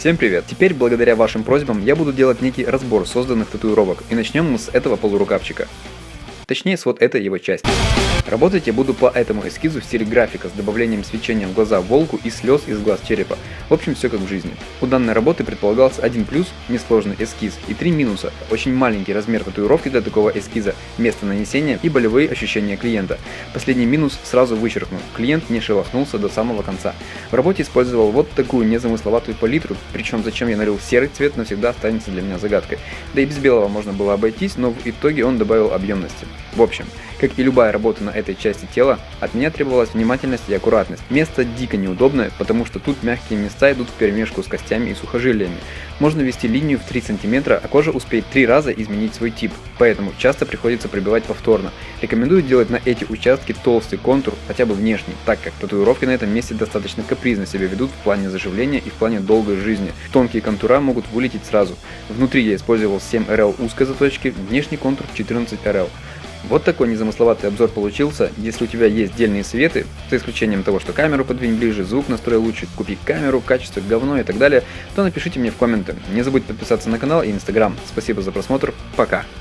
Всем привет! Теперь, благодаря вашим просьбам, я буду делать некий разбор созданных татуировок, и начнем мы с этого полурукавчика. Точнее, с вот этой его части. Работать я буду по этому эскизу в стиле графика с добавлением свечения в глаза волку и слез из глаз черепа. В общем, все как в жизни. У данной работы предполагался один плюс, несложный эскиз, и 3 минуса, очень маленький размер татуировки для такого эскиза, место нанесения и болевые ощущения клиента. Последний минус сразу вычеркну, клиент не шелохнулся до самого конца. В работе использовал вот такую незамысловатую палитру, причем зачем я налил серый цвет, навсегда останется для меня загадкой. Да и без белого можно было обойтись, но в итоге он добавил объемности. В общем, как и любая работа на этой части тела, от меня требовалась внимательность и аккуратность. Место дико неудобное, потому что тут мягкие места идут вперемешку с костями и сухожилиями. Можно ввести линию в 3 см, а кожа успеет 3 раза изменить свой тип, поэтому часто приходится пробивать повторно. Рекомендую делать на эти участки толстый контур, хотя бы внешний, так как татуировки на этом месте достаточно капризно себя ведут в плане заживления и в плане долгой жизни. Тонкие контура могут вылететь сразу. Внутри я использовал 7 РЛ узкой заточки, внешний контур 14 РЛ. Вот такой незамысловатый обзор получился. Если у тебя есть дельные советы, за исключением того, что камеру подвинь ближе, звук настрой лучше, купи камеру, качество говно и так далее, то напишите мне в комменты. Не забудь подписаться на канал и инстаграм. Спасибо за просмотр, пока!